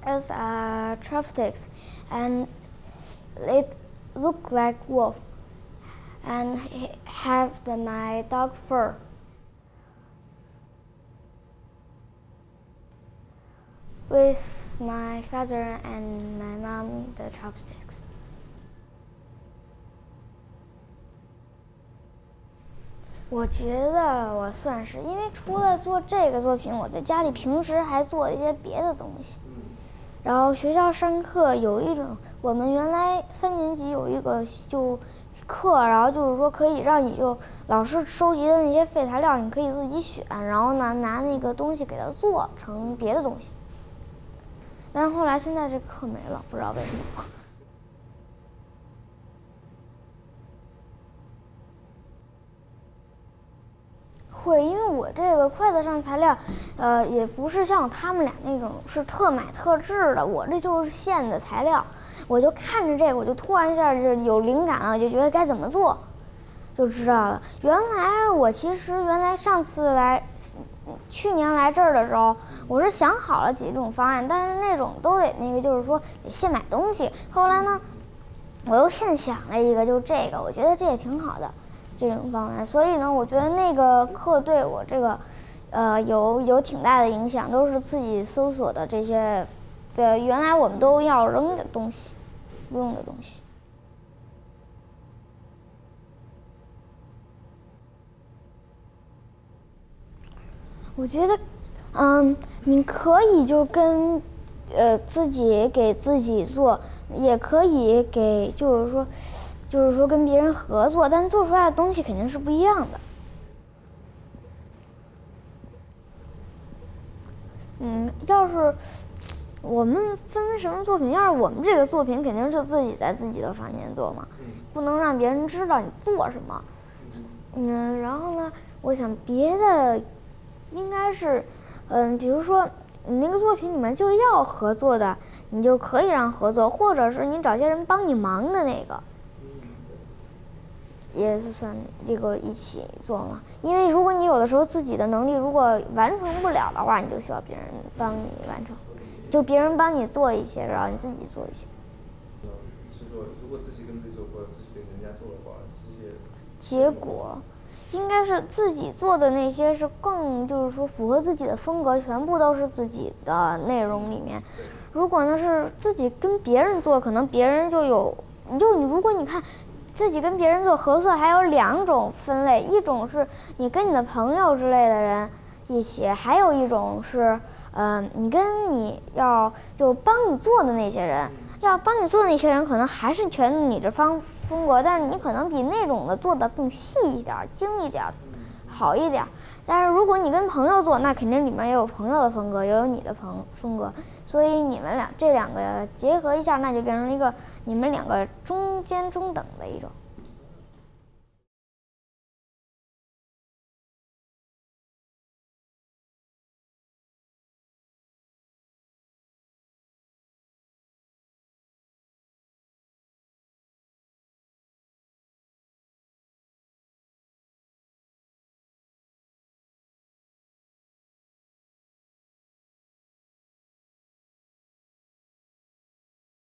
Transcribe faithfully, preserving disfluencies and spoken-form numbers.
as uh, chopsticks, and it looked like wolf, and have the, my dog fur. With my father and my mom, the chopsticks. 我觉得我算是，因为除了做这个作品，我在家里平时还做一些别的东西。然后学校上课有一种，我们原来三年级有一个就课，然后就是说可以让你就老师收集的那些废材料，你可以自己选，然后呢拿那个东西给它做成别的东西。但是后来现在这课没了，不知道为什么。会，因为我这个筷子上材料，呃，也不是像他们俩那种是特买特制的，我这就是现的材料。我就看着这个，我就突然一下就有灵感了，我就觉得该怎么做，就知道了。原来我其实原来上次来，去年来这儿的时候，我是想好了几种方案，但是那种都得那个就是说得现买东西。后来呢，我又现想了一个，就这个，我觉得这也挺好的。这种方案，所以呢，我觉得那个课对我这个，呃，有有挺大的影响，都是自己搜索的这些，的原来我们都要扔的东西，不用的东西。我觉得，嗯，你可以就跟，呃，自己给自己做，也可以给，就是说。就是说跟别人合作，但做出来的东西肯定是不一样的。嗯，要是我们分什么作品，要是我们这个作品肯定是自己在自己的房间做嘛，不能让别人知道你做什么。嗯，然后呢，我想别的应该是，嗯，比如说你那个作品你们就要合作的，你就可以让合作，或者是你找些人帮你忙的那个。也是算这个一起做嘛，因为如果你有的时候自己的能力如果完成不了的话，你就需要别人帮你完成，就别人帮你做一些，然后你自己做一些。 是说，如果自己跟自己做，或者自己跟人家做的话，这些结果应该是自己做的那些是更就是说符合自己的风格，全部都是自己的内容里面。如果呢是自己跟别人做，可能别人就有，你就你如果你看。自己跟别人做合作还有两种分类，一种是你跟你的朋友之类的人一起，还有一种是，呃，你跟你要就帮你做的那些人，要帮你做的那些人可能还是全你这方风格，但是你可能比那种的做的更细一点、精一点、好一点。但是如果你跟朋友做，那肯定里面也有朋友的风格，也有你的风风格，所以你们俩这两个结合一下，那就变成了一个你们两个中间中等的一种。